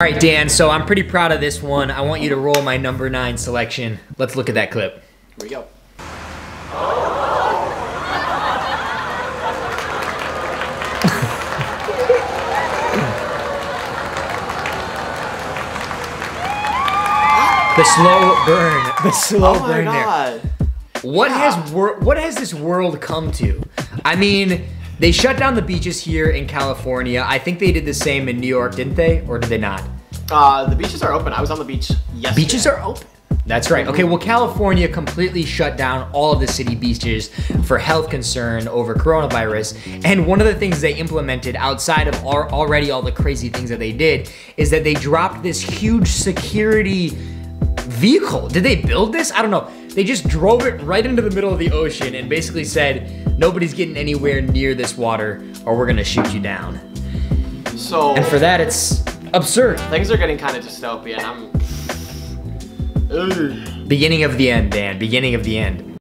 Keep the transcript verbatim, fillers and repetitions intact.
All right, Dan, so I'm pretty proud of this one. I want you to roll my number nine selection. Let's look at that clip. Here we go. The slow burn. The slow Oh my burn God. there. What Yeah. has wor what has this world come to? I mean, they shut down the beaches here in California. I think they did the same in New York, didn't they? Or did they not? Uh, the beaches are open. I was on the beach yesterday. Beaches are open. That's right. Okay, well, California completely shut down all of the city beaches for health concern over coronavirus. And one of the things they implemented outside of al already all the crazy things that they did is that they dropped this huge security vehicle. Did they build this? I don't know. They just drove it right into the middle of the ocean and basically said, nobody's getting anywhere near this water or we're gonna shoot you down. So And for that, it's absurd. things are getting kind of dystopian. I'm. Ugh. Beginning of the end, Dan. Beginning of the end.